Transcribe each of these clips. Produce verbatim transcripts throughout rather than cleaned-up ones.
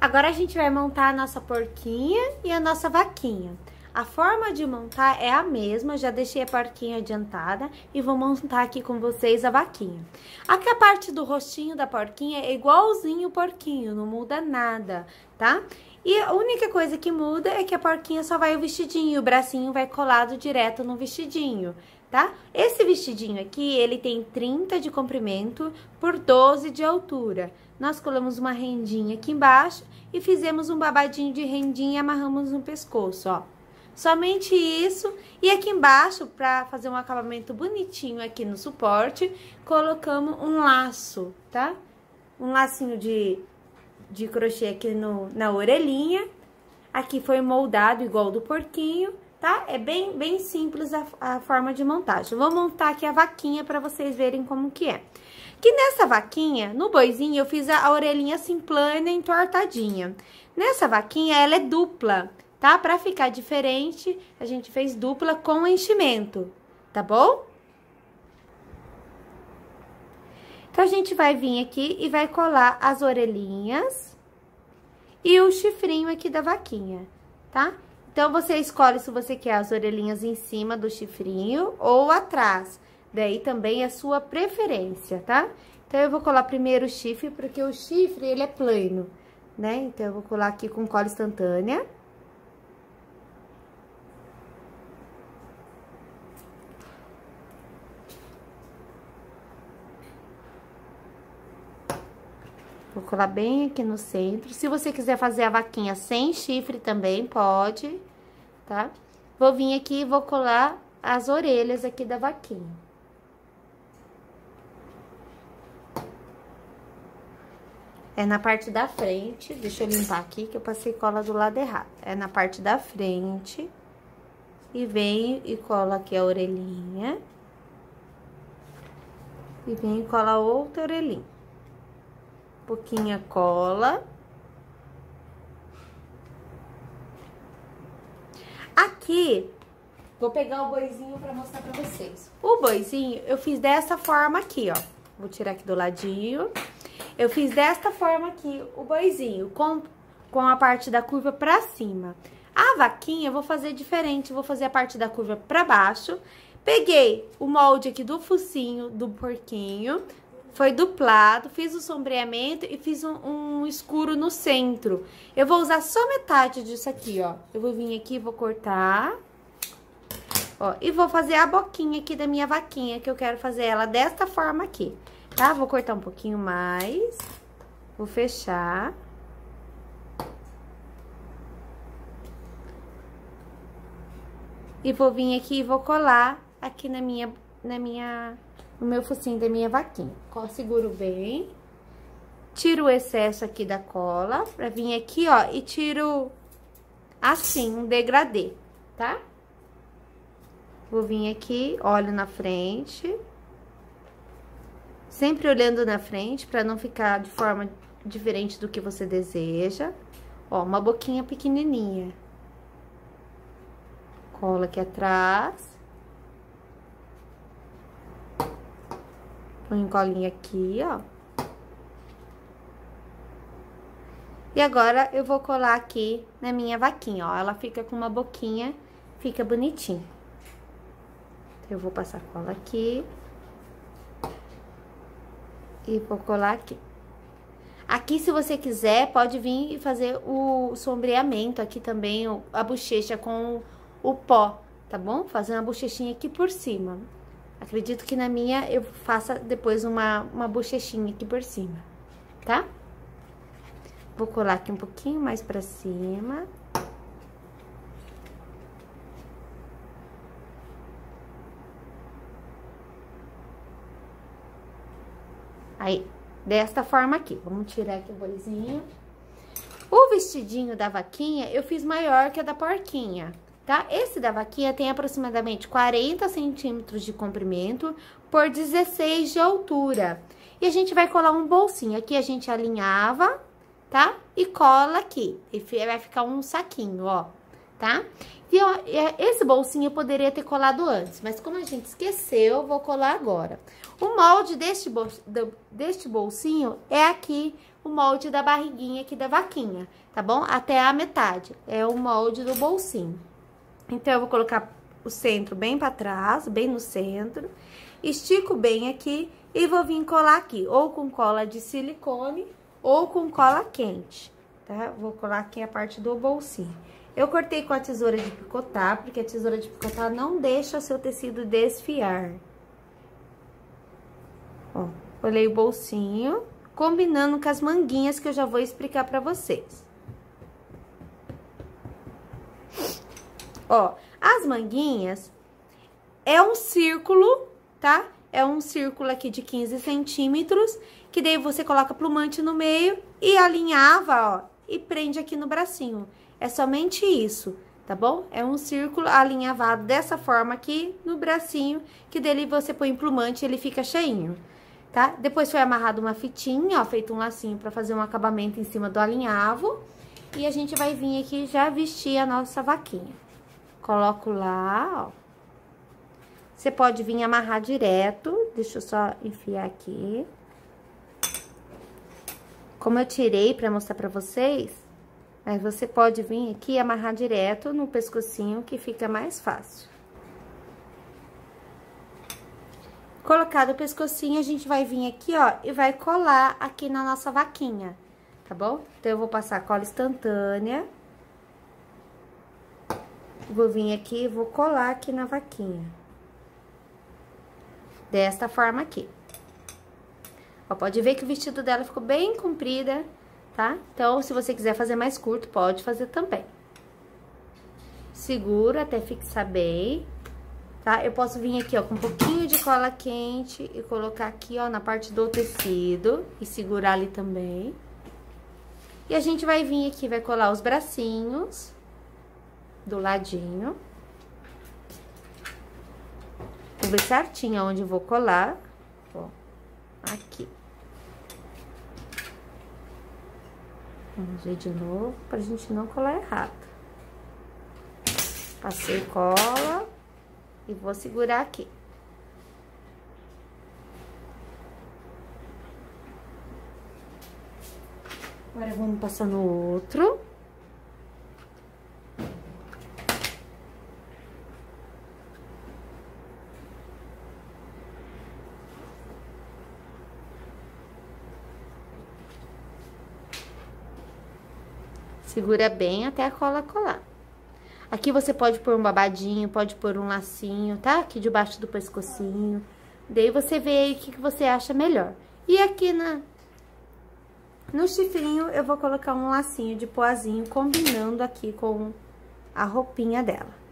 Agora a gente vai montar a nossa porquinha e a nossa vaquinha. A forma de montar é a mesma, já deixei a porquinha adiantada e vou montar aqui com vocês a vaquinha. Aqui a parte do rostinho da porquinha é igualzinho o porquinho, não muda nada, tá? E a única coisa que muda é que a porquinha só vai o vestidinho, o bracinho vai colado direto no vestidinho, tá? Esse vestidinho aqui, ele tem trinta de comprimento por doze de altura. Nós colamos uma rendinha aqui embaixo e fizemos um babadinho de rendinha e amarramos no pescoço, ó. Somente isso. E aqui embaixo, pra fazer um acabamento bonitinho aqui no suporte, colocamos um laço, tá? Um lacinho de, de crochê aqui no, na orelhinha. Aqui foi moldado igual do porquinho, tá? É bem, bem simples a, a forma de montagem. Vou montar aqui a vaquinha pra vocês verem como que é. Que nessa vaquinha, no boizinho, eu fiz a, a orelhinha assim plana e entortadinha. Nessa vaquinha, ela é dupla, tá? Pra ficar diferente, a gente fez dupla com enchimento, tá bom? Então, a gente vai vir aqui e vai colar as orelhinhas e o chifrinho aqui da vaquinha, tá? Então, você escolhe se você quer as orelhinhas em cima do chifrinho ou atrás. Daí também é sua preferência, tá? Então, eu vou colar primeiro o chifre, porque o chifre, ele é plano, né? Então, eu vou colar aqui com cola instantânea. Vou colar bem aqui no centro. Se você quiser fazer a vaquinha sem chifre também, pode, tá? Vou vir aqui e vou colar as orelhas aqui da vaquinha. É na parte da frente, deixa eu limpar aqui que eu passei cola do lado errado. É na parte da frente. E venho e colo aqui a orelhinha. E venho e colo a outra orelhinha. Pouquinha cola. Aqui, vou pegar o boizinho pra mostrar pra vocês. O boizinho, eu fiz dessa forma aqui, ó. Vou tirar aqui do ladinho. Eu fiz desta forma aqui o boizinho, com, com a parte da curva pra cima. A vaquinha eu vou fazer diferente, vou fazer a parte da curva pra baixo. Peguei o molde aqui do focinho do porquinho, foi duplado, fiz o sombreamento e fiz um, um escuro no centro. Eu vou usar só metade disso aqui, ó. Eu vou vir aqui e vou cortar, ó, e vou fazer a boquinha aqui da minha vaquinha, que eu quero fazer ela desta forma aqui. Tá? Vou cortar um pouquinho mais, vou fechar. E vou vir aqui e vou colar aqui na minha, na minha, no meu focinho da minha vaquinha. Seguro bem, tiro o excesso aqui da cola, pra vir aqui, ó, e tiro assim, um degradê, tá? Vou vir aqui, olho na frente. Sempre olhando na frente, pra não ficar de forma diferente do que você deseja. Ó, uma boquinha pequenininha. Cola aqui atrás. Põe colinha aqui, ó. E agora, eu vou colar aqui na minha vaquinha, ó. Ela fica com uma boquinha, fica bonitinha. Eu vou passar cola aqui. E vou colar aqui. Aqui, se você quiser, pode vir e fazer o sombreamento aqui também, a bochecha com o pó, tá bom? Fazer uma bochechinha aqui por cima. Acredito que na minha eu faça depois uma, uma bochechinha aqui por cima, tá? Vou colar aqui um pouquinho mais pra cima. Aí, desta forma aqui. Vamos tirar aqui o boizinho. O vestidinho da vaquinha, eu fiz maior que a da porquinha, tá? Esse da vaquinha tem aproximadamente quarenta centímetros de comprimento por dezesseis de altura. E a gente vai colar um bolsinho. Aqui a gente alinhava, tá? E cola aqui. E vai ficar um saquinho, ó, tá? E ó, esse bolsinho eu poderia ter colado antes, mas como a gente esqueceu, eu vou colar agora. O molde deste, bol, deste bolsinho é aqui o molde da barriguinha aqui da vaquinha, tá bom? Até a metade, é o molde do bolsinho. Então, eu vou colocar o centro bem pra trás, bem no centro, estico bem aqui e vou vir colar aqui, ou com cola de silicone, ou com cola quente, tá? Vou colar aqui a parte do bolsinho. Eu cortei com a tesoura de picotar, porque a tesoura de picotar não deixa o seu tecido desfiar. Ó, colei o bolsinho, combinando com as manguinhas que eu já vou explicar pra vocês. Ó, as manguinhas é um círculo, tá? É um círculo aqui de quinze centímetros, que daí você coloca plumante no meio e alinhava, ó, e prende aqui no bracinho. É somente isso, tá bom? É um círculo alinhavado dessa forma aqui no bracinho, que dele você põe plumante e ele fica cheinho, tá? Depois foi amarrado uma fitinha, ó, feito um lacinho pra fazer um acabamento em cima do alinhavo. E a gente vai vir aqui já vestir a nossa vaquinha. Coloco lá, ó. Você pode vir amarrar direto, deixa eu só enfiar aqui. Como eu tirei pra mostrar pra vocês, mas você pode vir aqui e amarrar direto no pescocinho, que fica mais fácil. Colocado o pescocinho, a gente vai vir aqui, ó, e vai colar aqui na nossa vaquinha, tá bom? Então, eu vou passar cola instantânea. Vou vir aqui e vou colar aqui na vaquinha. Desta forma aqui. Ó, pode ver que o vestido dela ficou bem comprida, tá? Então, se você quiser fazer mais curto, pode fazer também. Seguro até fixar bem, tá? Eu posso vir aqui, ó, com um pouquinho de cola quente e colocar aqui, ó, na parte do tecido e segurar ali também. E a gente vai vir aqui, vai colar os bracinhos do ladinho. Vou ver certinho onde eu vou colar, ó, aqui. Vamos ver de novo, pra gente não colar errado. Passei cola e vou segurar aqui. Agora, vamos passar no outro. Segura bem até a cola colar. Aqui você pode pôr um babadinho, pode pôr um lacinho, tá? Aqui debaixo do pescocinho. Daí você vê aí o que, que você acha melhor. E aqui na, no chifrinho eu vou colocar um lacinho de poazinho, combinando aqui com a roupinha dela.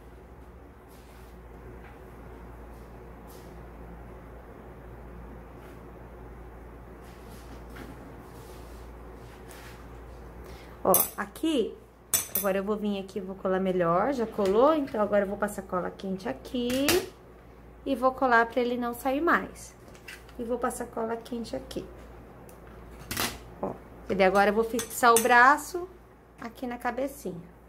Ó, aqui, agora eu vou vir aqui, vou colar melhor, já colou, então agora eu vou passar cola quente aqui e vou colar pra ele não sair mais. E vou passar cola quente aqui. Ó, e daí agora eu vou fixar o braço aqui na cabecinha.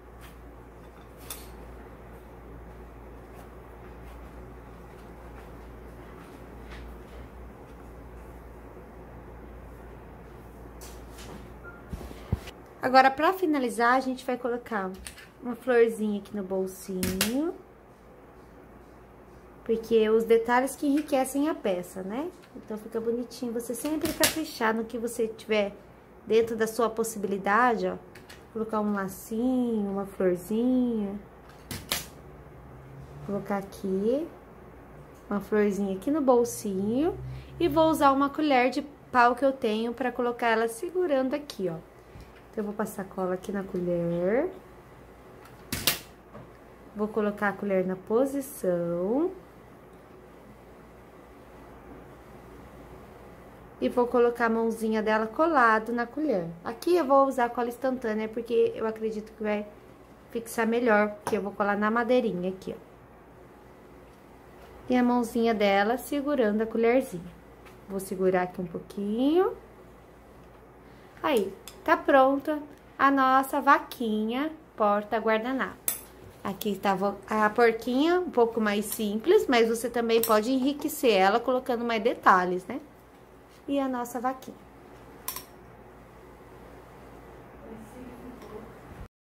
Agora, pra finalizar, a gente vai colocar uma florzinha aqui no bolsinho. Porque os detalhes que enriquecem a peça, né? Então, fica bonitinho. Você sempre caprichar no que você tiver dentro da sua possibilidade, ó. Colocar um lacinho, uma florzinha. Colocar aqui uma florzinha aqui no bolsinho. E vou usar uma colher de pau que eu tenho pra colocar ela segurando aqui, ó. Então, eu vou passar cola aqui na colher. Vou colocar a colher na posição. E vou colocar a mãozinha dela colado na colher. Aqui eu vou usar cola instantânea, porque eu acredito que vai fixar melhor, porque eu vou colar na madeirinha aqui, ó. E a mãozinha dela segurando a colherzinha. Vou segurar aqui um pouquinho. Aí, tá pronta a nossa vaquinha porta-guardanapo. Aqui estava a porquinha, um pouco mais simples, mas você também pode enriquecer ela colocando mais detalhes, né? E a nossa vaquinha.